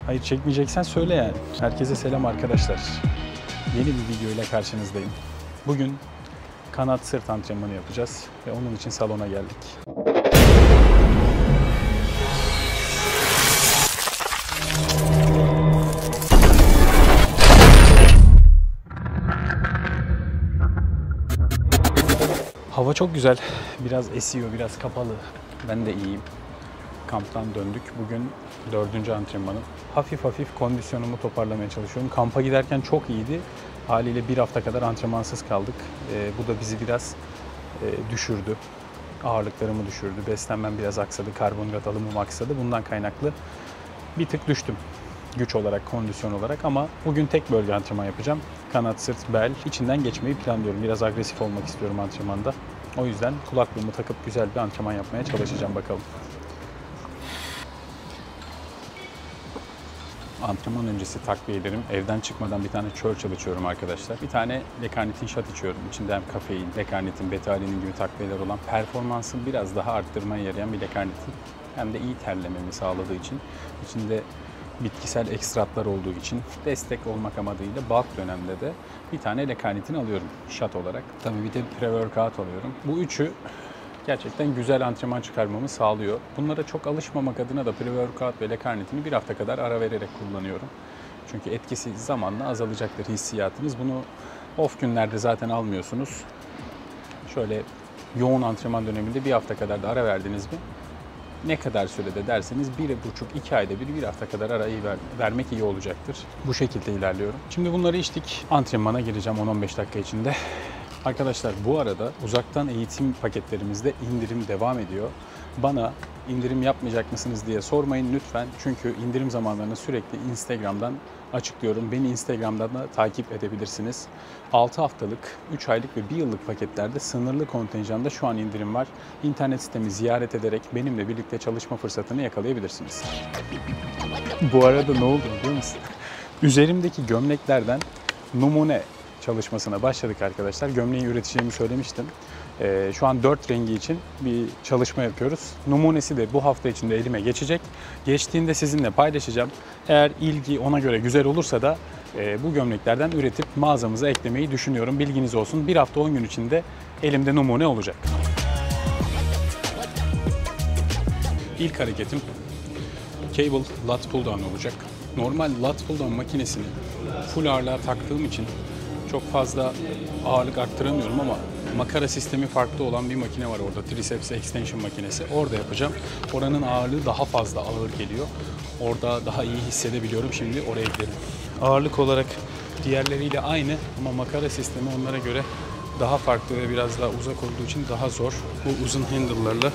Hayır, çekmeyeceksen söyle yani. Herkese selam arkadaşlar. Yeni bir video ile karşınızdayım. Bugün kanat sırt antrenmanı yapacağız ve onun için salona geldik. Hava çok güzel. Biraz esiyor, biraz kapalı. Ben de iyiyim. Kamptan döndük. Bugün 4. antrenmanım. Hafif hafif kondisyonumu toparlamaya çalışıyorum. Kampa giderken çok iyiydi. Haliyle bir hafta kadar antrenmansız kaldık. Bu da bizi biraz düşürdü. Ağırlıklarımı düşürdü. Beslenmem biraz aksadı. Karbonhidrat alımım aksadı. Bundan kaynaklı bir tık düştüm. Güç olarak, kondisyon olarak, ama bugün tek bölge antrenman yapacağım. Kanat, sırt, bel. İçinden geçmeyi planlıyorum. Biraz agresif olmak istiyorum antrenmanda. O yüzden kulaklığımı takıp güzel bir antrenman yapmaya çalışacağım bakalım. Antrenman öncesi takviyelerim. Evden çıkmadan bir tane Churchill içiyorum arkadaşlar. Bir tane L-karnitin shot içiyorum. İçinde hem kafein, L-karnitin, beta-alanin gibi takviyeler olan, performansın biraz daha arttırmaya yarayan bir L-karnitin. Hem de iyi terlememi sağladığı için, içinde bitkisel ekstratlar olduğu için destek olmak amacıyla bulk dönemde de bir tane L-karnitin alıyorum shot olarak. Tabii bir de pre-workout alıyorum. Bu üçü gerçekten güzel antrenman çıkarmamı sağlıyor. Bunlara çok alışmamak adına da pre-workout ve L-karnitini bir hafta kadar ara vererek kullanıyorum. Çünkü etkisi zamanla azalacaktır hissiyatınız. Bunu off günlerde zaten almıyorsunuz. Şöyle yoğun antrenman döneminde bir hafta kadar da ara verdiniz mi? Ne kadar sürede derseniz 1,5-2 ayda bir hafta kadar arayı vermek iyi olacaktır. Bu şekilde ilerliyorum. Şimdi bunları içtik. Antrenmana gireceğim 10-15 dakika içinde. Arkadaşlar, bu arada uzaktan eğitim paketlerimizde indirim devam ediyor. Bana indirim yapmayacak mısınız diye sormayın lütfen. Çünkü indirim zamanlarını sürekli Instagram'dan açıklıyorum. Beni Instagram'dan da takip edebilirsiniz. 6 haftalık, 3 aylık ve 1 yıllık paketlerde sınırlı kontenjanda şu an indirim var. İnternet sitemi ziyaret ederek benimle birlikte çalışma fırsatını yakalayabilirsiniz. Bu arada ne oldu biliyor musun? Üzerimdeki gömleklerden numune çalışmasına başladık arkadaşlar. Gömleği üreteceğimi söylemiştim. Şu an 4 rengi için bir çalışma yapıyoruz. Numunesi de bu hafta içinde elime geçecek. Geçtiğinde sizinle paylaşacağım. Eğer ilgi ona göre güzel olursa da bu gömleklerden üretip mağazamıza eklemeyi düşünüyorum. Bilginiz olsun. Bir hafta 10 gün içinde elimde numune olacak. İlk hareketim cable lat pull down olacak. Normal lat pull down makinesini full ağırlığa taktığım için çok fazla ağırlık arttıramıyorum, ama makara sistemi farklı olan bir makine var orada. Triceps extension makinesi. Orada yapacağım. Oranın ağırlığı daha fazla ağır geliyor. Orada daha iyi hissedebiliyorum. Şimdi oraya gidelim. Ağırlık olarak diğerleriyle aynı, ama makara sistemi onlara göre daha farklı ve biraz daha uzak olduğu için daha zor. Bu uzun handle'larla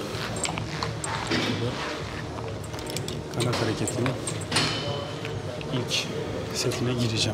kanat hareketinin ilk setine gireceğim.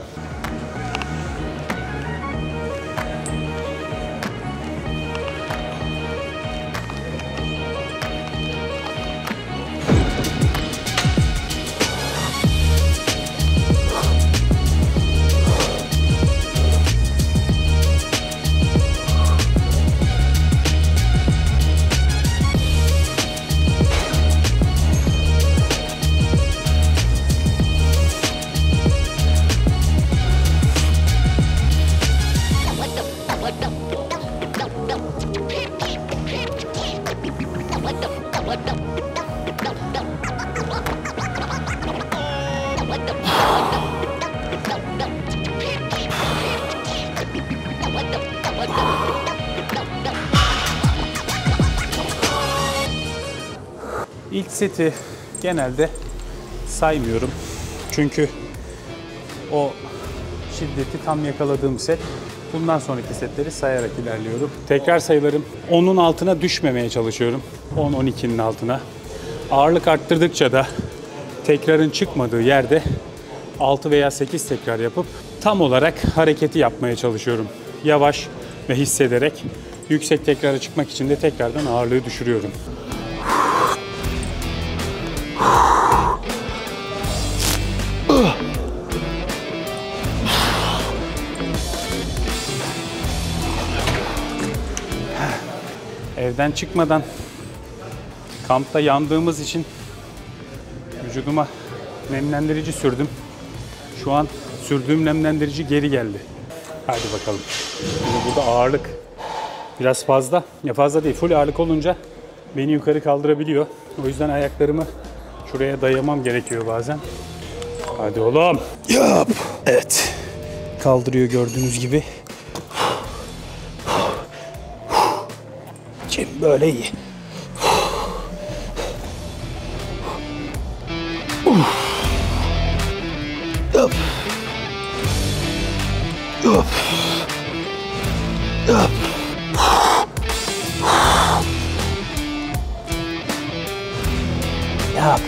İlk seti genelde saymıyorum. Çünkü o şiddeti tam yakaladığım set. Bundan sonraki setleri sayarak ilerliyorum. Tekrar sayılarım 10'un altına düşmemeye çalışıyorum. 10-12'nin altına. Ağırlık arttırdıkça da tekrarın çıkmadığı yerde 6 veya 8 tekrar yapıp tam olarak hareketi yapmaya çalışıyorum. Yavaş ve hissederek. Yüksek tekrara çıkmak için de tekrardan ağırlığı düşürüyorum. Evden çıkmadan kampta yandığımız için vücuduma nemlendirici sürdüm. Şu an sürdüğüm nemlendirici geri geldi. Hadi bakalım. Şimdi burada ağırlık biraz fazla. Ya fazla değil, full ağırlık olunca beni yukarı kaldırabiliyor. O yüzden ayaklarımı şuraya dayamam gerekiyor bazen. Hadi oğlum. Yap. Evet. Kaldırıyor gördüğünüz gibi. Şimdi böyle iyi. Yap. Yap. Yap. Yap.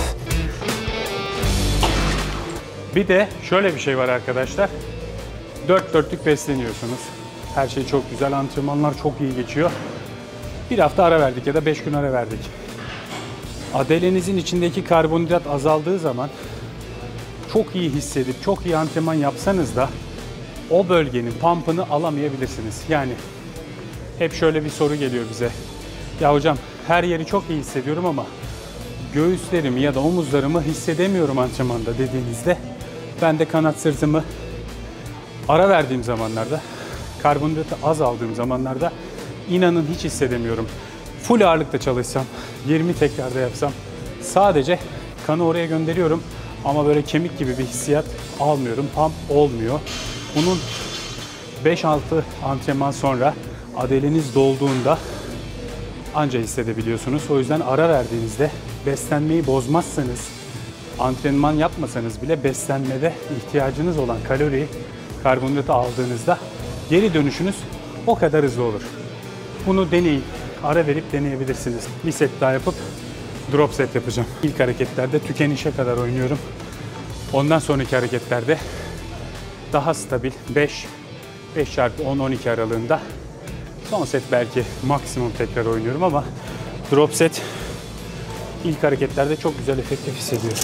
Bir de şöyle bir şey var arkadaşlar. Dört dörtlük besleniyorsunuz. Her şey çok güzel, antrenmanlar çok iyi geçiyor. Bir hafta ara verdik ya da 5 gün ara verdik. Adelenizin içindeki karbonhidrat azaldığı zaman çok iyi hissedip çok iyi antrenman yapsanız da o bölgenin pump'ını alamayabilirsiniz. Yani hep şöyle bir soru geliyor bize. Ya hocam her yeri çok iyi hissediyorum ama göğüslerimi ya da omuzlarımı hissedemiyorum antrenmanda dediğinizde ben de kanat sırtımı ara verdiğim zamanlarda, karbonhidratı az aldığım zamanlarda inanın hiç hissedemiyorum. Full ağırlıkta çalışsam, 20 tekrarda yapsam sadece kanı oraya gönderiyorum ama böyle kemik gibi bir hissiyat almıyorum. Pump olmuyor. Bunun 5-6 antrenman sonra adeleniz dolduğunda anca hissedebiliyorsunuz. O yüzden ara verdiğinizde beslenmeyi bozmazsanız, antrenman yapmasanız bile beslenmede ihtiyacınız olan kaloriyi, karbonhidratı aldığınızda geri dönüşünüz o kadar hızlı olur. Bunu deneyin. Ara verip deneyebilirsiniz. Bir set daha yapıp drop set yapacağım. İlk hareketlerde tükenişe kadar oynuyorum. Ondan sonraki hareketlerde daha stabil 5x10-12 aralığında son set belki maksimum tekrar oynuyorum ama drop set ilk hareketlerde çok güzel efektif hissediyorum.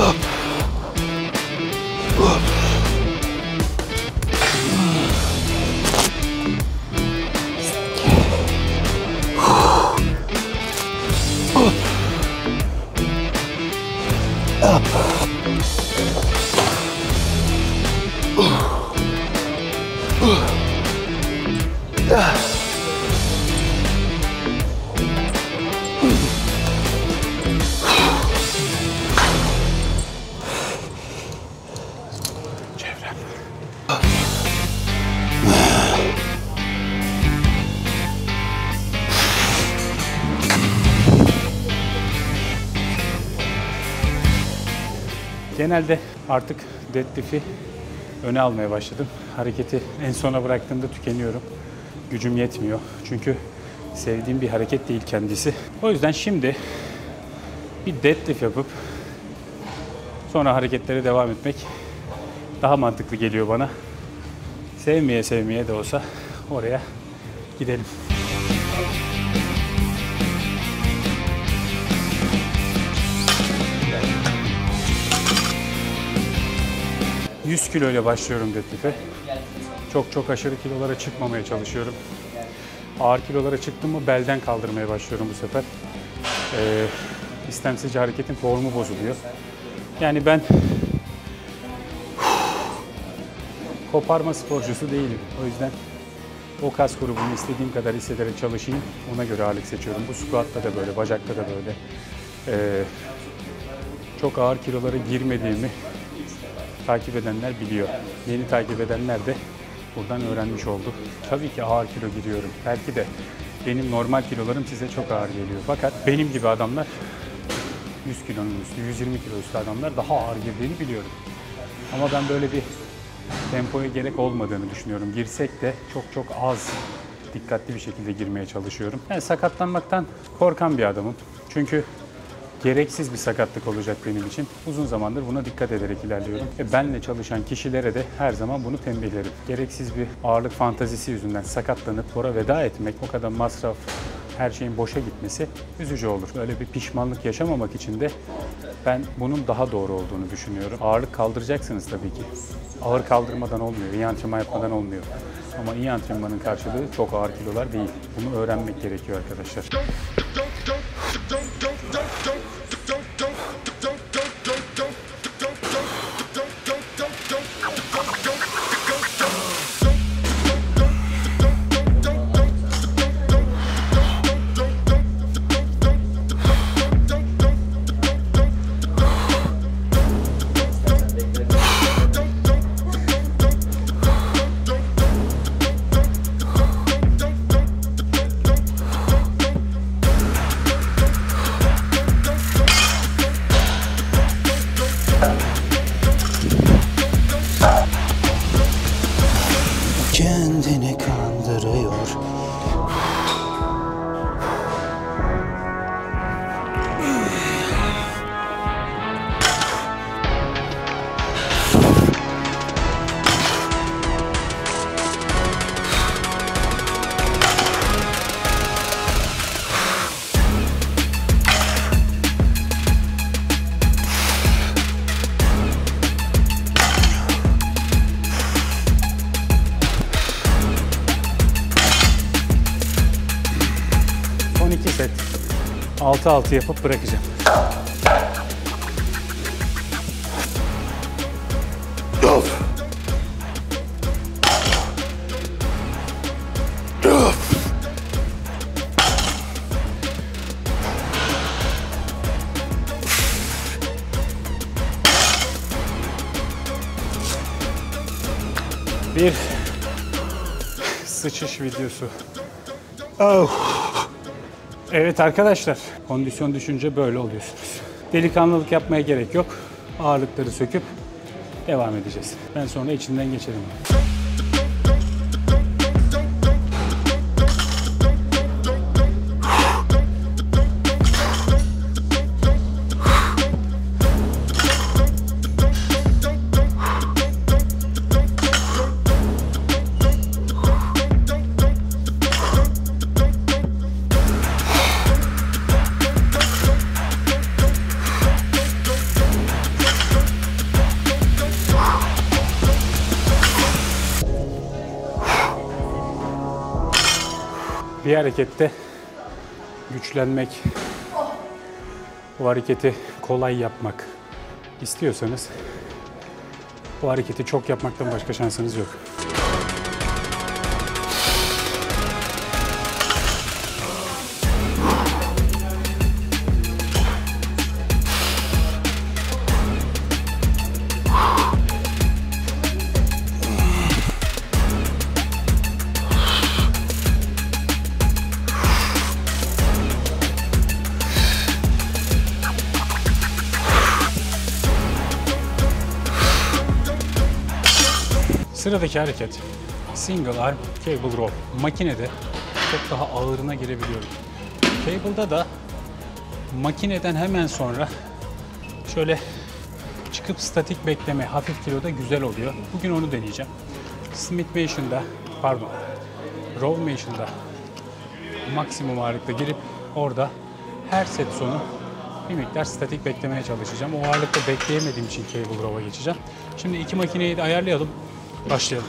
Çevrem. Genelde artık deadlift'i öne almaya başladım. Hareketi en sona bıraktığımda tükeniyorum. Gücüm yetmiyor. Çünkü sevdiğim bir hareket değil kendisi. O yüzden şimdi bir deadlift yapıp sonra hareketlere devam etmek daha mantıklı geliyor bana. Sevmeye sevmeye de olsa oraya gidelim. 100 kilo ile başlıyorum deadlift'e. Çok aşırı kilolara çıkmamaya çalışıyorum. Ağır kilolara çıktım mı belden kaldırmaya başlıyorum bu sefer. İstemsizce hareketin formu bozuluyor. Yani ben koparma sporcusu değilim. O yüzden o kas grubunu istediğim kadar hissederek çalışayım. Ona göre ağırlık seçiyorum. Bu squat'ta da böyle, bacakta da böyle. Çok ağır kilolara girmediğimi takip edenler biliyor. Yeni takip edenler de buradan öğrenmiş oldu. Tabii ki ağır kilo giriyorum. Belki de benim normal kilolarım size çok ağır geliyor. Fakat benim gibi adamlar 100 kilonun üstü, 120 kilo üstü adamlar daha ağır girdiğini biliyorum. Ama ben böyle bir tempoya gerek olmadığını düşünüyorum. Girsek de çok az dikkatli bir şekilde girmeye çalışıyorum. Yani sakatlanmaktan korkan bir adamım. Çünkü gereksiz bir sakatlık olacak benim için. Uzun zamandır buna dikkat ederek ilerliyorum. Benle çalışan kişilere de her zaman bunu tembihlerim. Gereksiz bir ağırlık fantazisi yüzünden sakatlanıp spora veda etmek, o kadar masraf, her şeyin boşa gitmesi üzücü olur. Böyle bir pişmanlık yaşamamak için de ben bunun daha doğru olduğunu düşünüyorum. Ağırlık kaldıracaksınız tabii ki. Ağır kaldırmadan olmuyor, iyi antrenman yapmadan olmuyor. Ama iyi antrenmanın karşılığı çok ağır kilolar değil. Bunu öğrenmek gerekiyor arkadaşlar. 6-6 yapıp bırakacağım. Bir sıçış videosu. Oh. Evet arkadaşlar, kondisyon düşünce böyle oluyorsunuz. Delikanlılık yapmaya gerek yok. Ağırlıkları söküp devam edeceğiz. Ben sonra içinden geçerim. Bir harekette güçlenmek, bu hareketi kolay yapmak istiyorsanız bu hareketi çok yapmaktan başka şansınız yok. Sıradaki hareket single arm cable row. Makinede çok daha ağırına girebiliyorum. Cable'da da makineden hemen sonra şöyle çıkıp statik bekleme hafif kiloda güzel oluyor. Bugün onu deneyeceğim. Smith Machine'da, Row Machine'da maksimum ağırlıkta girip orada her set sonu bir miktar statik beklemeye çalışacağım. O ağırlıkta bekleyemediğim için cable row'a geçeceğim. Şimdi iki makineyi de ayarlayalım. Başlayalım.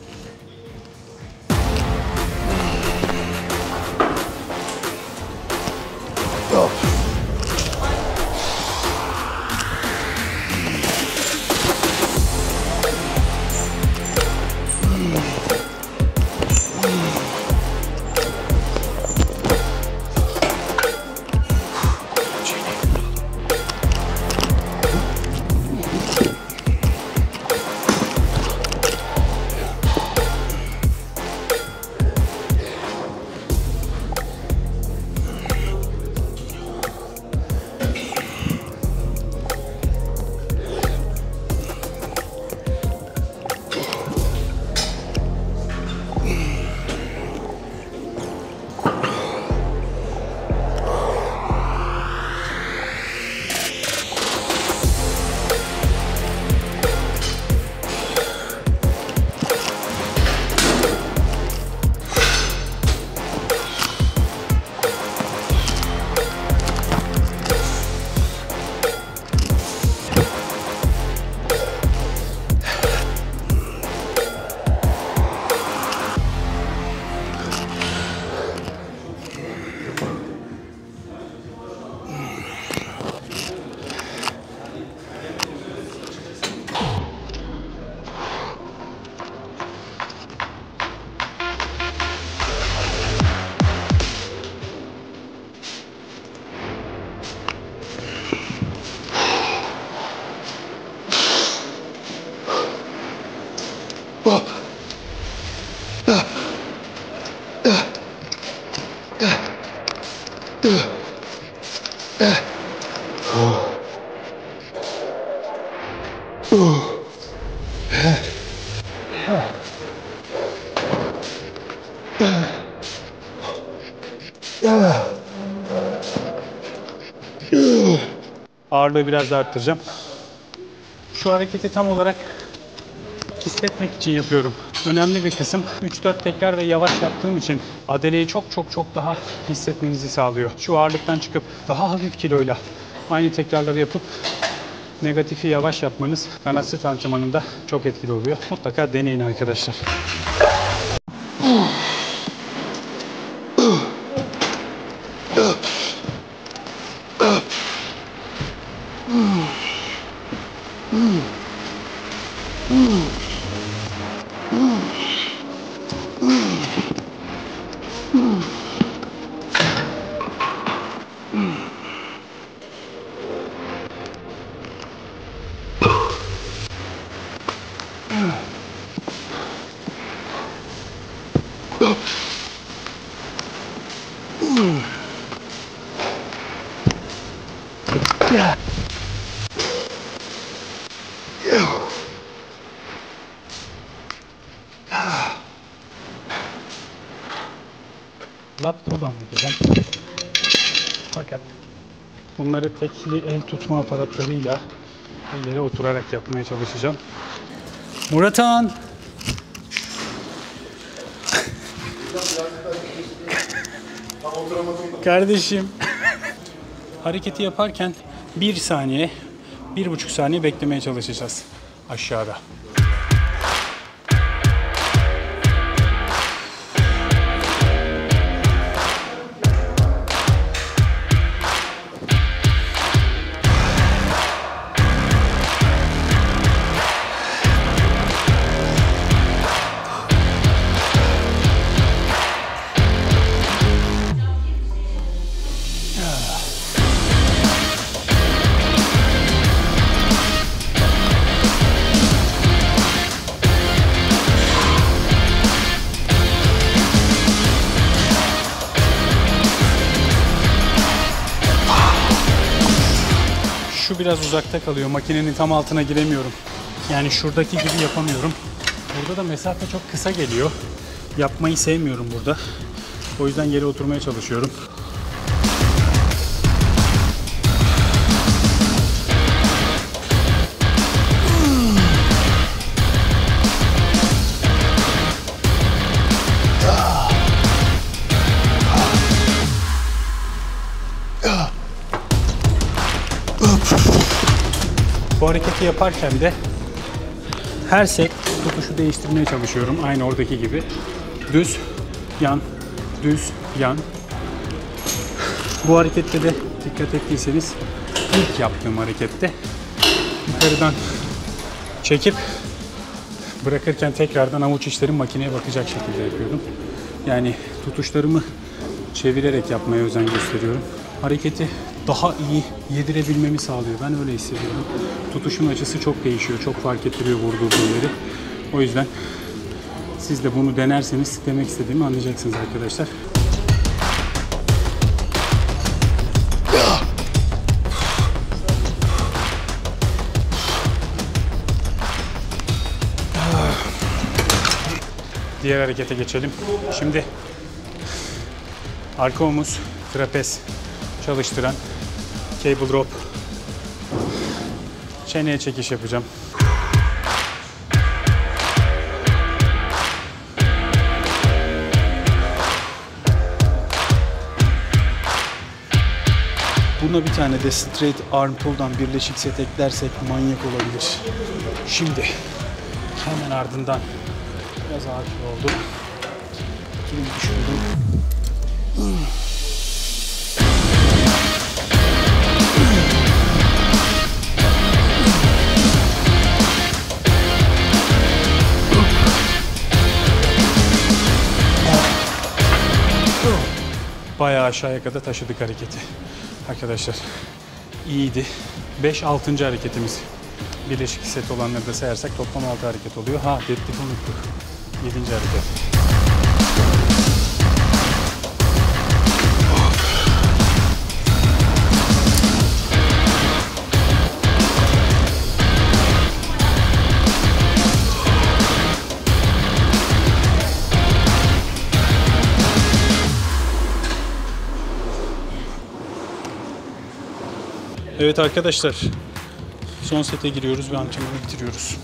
Ağırlığı biraz daha arttıracağım. Şu hareketi tam olarak hissetmek için yapıyorum. Önemli bir kısım 3-4 tekrar ve yavaş yaptığım için adeleyi çok daha hissetmenizi sağlıyor. Şu ağırlıktan çıkıp daha hafif kiloyla aynı tekrarları yapıp negatifi yavaş yapmanız kanat sırt antrenmanında çok etkili oluyor. Mutlaka deneyin arkadaşlar. Laptop'dan yapacağım. Fakat bunları tekli el tutma aparatlarıyla ellere oturarak yapmaya çalışacağım. Muratan! Kardeşim. Hareketi yaparken 1 saniye, 1,5 saniye beklemeye çalışacağız aşağıda. Şu biraz uzakta kalıyor. Makinenin tam altına giremiyorum. Yani şuradaki gibi yapamıyorum. Burada da mesafe çok kısa geliyor. Yapmayı sevmiyorum burada. O yüzden yere oturmaya çalışıyorum. Bu hareketi yaparken de her set tutuşu değiştirmeye çalışıyorum. Aynı oradaki gibi. Düz, yan, düz, yan. Bu harekette de dikkat ettiyseniz ilk yaptığım harekette yukarıdan çekip bırakırken tekrardan avuç içlerim makineye bakacak şekilde yapıyordum. Yani tutuşlarımı çevirerek yapmaya özen gösteriyorum. Hareketi daha iyi yedirebilmemi sağlıyor. Ben öyle hissediyorum. Tutuşun açısı çok değişiyor. Çok fark ettiriyor vurduğum yeri. O yüzden siz de bunu denerseniz demek istediğimi anlayacaksınız arkadaşlar. Diğer harekete geçelim. Şimdi arka omuz, trapez çalıştıran cable rope, çeneye çekiş yapacağım. Buna bir tane de straight arm pull'dan birleşik set eklersek manyak olabilir. Şimdi hemen ardından biraz ağır oldu. Elimi düşürdüm. Bayağı aşağıya kadar taşıdık hareketi. Arkadaşlar iyiydi. 5-6. hareketimiz. Birleşik set olanları da sayarsak toplam 6 hareket oluyor. Ha, deadlift'i unuttuk. 7. hareket. Evet arkadaşlar, son sete giriyoruz ve antrenmanı bitiriyoruz.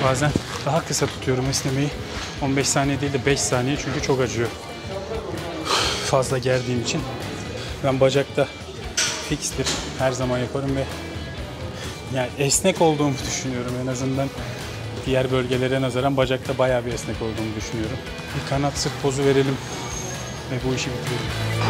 Bazen daha kısa tutuyorum esnemeyi. 15 saniye değil de 5 saniye çünkü çok acıyor. Fazla gerdiğim için. Ben bacakta fikstir. Her zaman yaparım ve yani esnek olduğumu düşünüyorum en azından. Diğer bölgelere nazaran bacakta bayağı bir esnek olduğumu düşünüyorum. Bir kanat sırt pozu verelim ve bu işi bitirelim.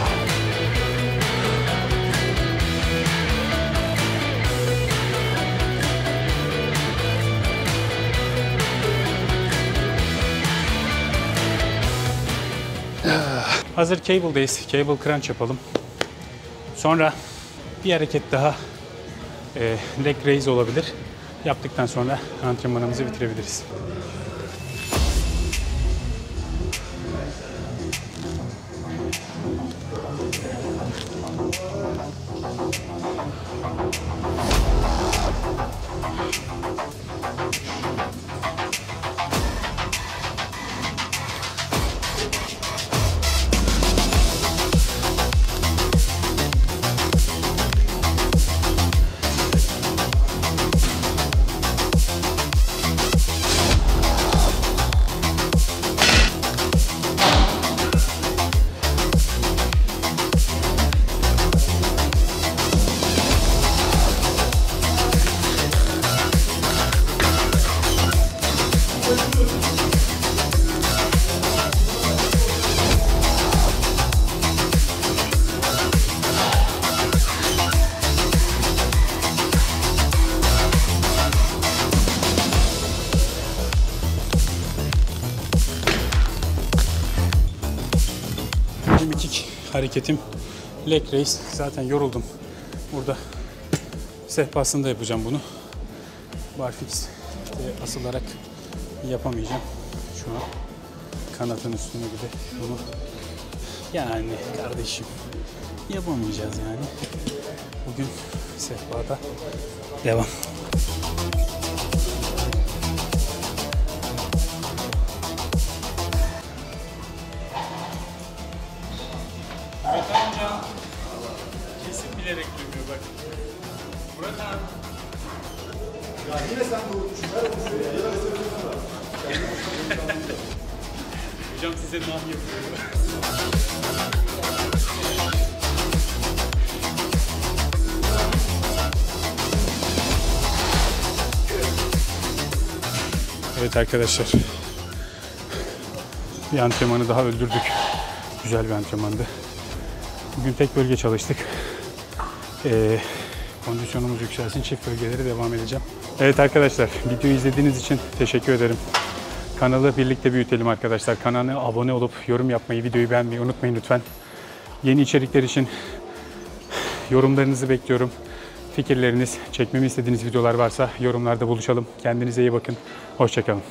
Hazır cable'dayız. Cable crunch yapalım. Sonra bir hareket daha leg raise olabilir. Yaptıktan sonra antrenmanımızı bitirebiliriz. Mekik hareketim leg raise. Zaten yoruldum. Burada sehpasında yapacağım bunu. Barfix asılarak yapamayacağım. Şu an kanatın üstüne bir de bunu yani kardeşim yapamayacağız yani. Bugün sehpada devam. Kesin bilerek dönüyor bak. Murat abi. Ya yine sen doğurmuşsun. Hocam size nah yapıyor. Evet arkadaşlar. Bir antrenmanı daha öldürdük. Güzel bir antrenmandı. Bugün tek bölge çalıştık. Kondisyonumuz yükselsin. Çift bölgeleri devam edeceğim. Evet arkadaşlar, videoyu izlediğiniz için teşekkür ederim. Kanalı birlikte büyütelim arkadaşlar. Kanala abone olup yorum yapmayı, videoyu beğenmeyi unutmayın lütfen. Yeni içerikler için yorumlarınızı bekliyorum. Fikirleriniz, çekmemi istediğiniz videolar varsa yorumlarda buluşalım. Kendinize iyi bakın. Hoşça kalın.